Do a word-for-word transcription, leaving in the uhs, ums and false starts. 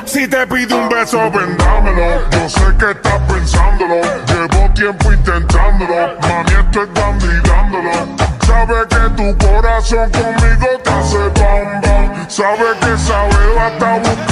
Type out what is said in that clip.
Si te pide un beso, vendámelo. Yo sé que estás pensándolo. Llevo tiempo intentándolo. Mami, esto es dándolo. Sabe que tu corazón conmigo te hace bam bam. Sabe que esa beba está buscando